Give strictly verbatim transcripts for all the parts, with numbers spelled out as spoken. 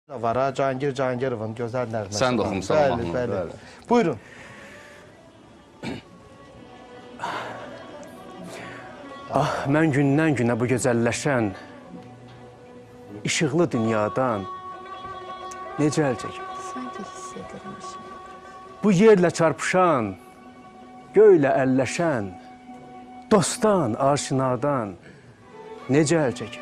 var ha, Cahangir Cahangirov'un gözəl nəğməsi. Sən də oxumusan Bəli, mahnını. bəli. Bəli. Buyurun. Ah, mən gündən günə bu gözəlləşən işıqlı dünyadan necə əl çəkim? Sanki hiss edirmiş. Bu yerlə çarpışan, göylə əlləşən, dostdan, aşinadan necə əl çəkim?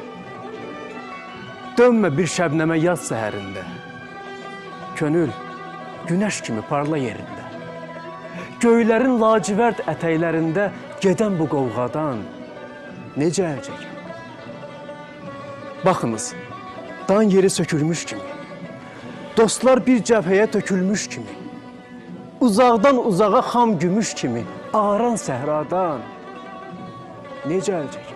Dönmə bir şəbnəmə yaz səhərində, könül günəş kimi parla yerində. Göylərin lacivərd ətəklərində gedən bu qovğadan necə əl çəkim? Baxınız, dan yeri sökülmüş kimi, dostlar bir cəbhəyə tökülmüş kimi, uzaqdan uzağa xam gümüş kimi, ağaran səhradan necə əl çəkim?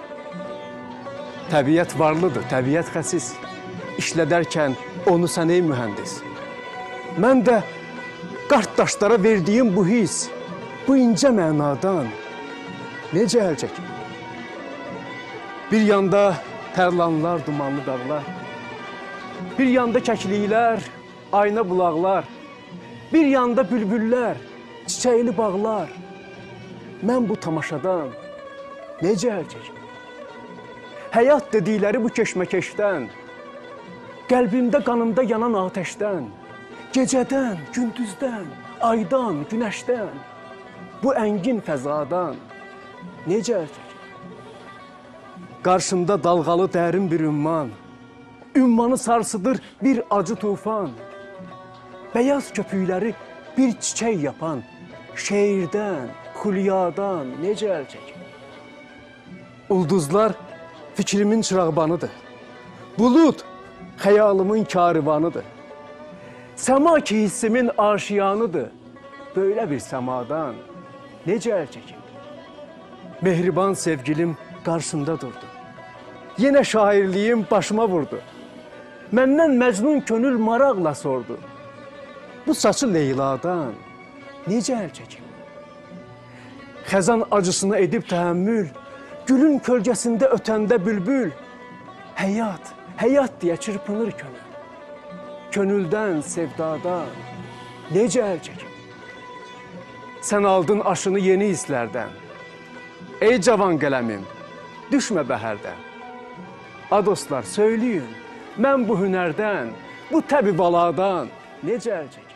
Təbiət varlıdır, təbiət xəsis. İşlədərkən onu sən ey mühəndis. Mən də qart daşlara verdiyim bu his, bu incə mənadan necə əl çəkim? Bir yanda tərlanlar, dumanlı dağlar, bir yanda kəkliklər, ayna bulaqlar, bir yanda bülbüllər, çiçəkli bağlar. Mən bu tamaşadan necə əl çəkim? Həyat dedikləri bu keşməkeşdən, qəlbimdə, qanımda yanan atəşdən, gecədən, gündüzdən, aydan, günəşdən, bu əngin fəzadan necə əl çəkim? Qarşımda dalğalı dərin bir ümman, ümmanı sarsıdır bir acı tufan, bəyaz köpükləri bir çiçək yapan, şeirdən, xülyadan necə əl çəkim? Ulduzlar fikrimin çırağbanıdır. Bulud xəyalımın karivanıdır. Səma ki hissimin aşiyanıdır. Böyle bir səmadan necə əl çəkim? Mehriban sevgilim qarşımda durdu. Yenə şairliyim başıma vurdu. Məndən məcnun könül maraqla sordu. Bu saçı Leyladan necə əl çəkim? Xəzan acısını edib təhəmmül, gülün kölgəsində ötəndə bülbül, həyat, həyat deyə çırpınır könül. Könüldən, sevdadan necə əl çəkim? Sən aldın aşını yeni hisslərdən. Ey cavan qələmim, düşmə bəhərdən. A dostlar, söyləyin, mən bu hünərdən, bu təbi baladan necə əl çəkim?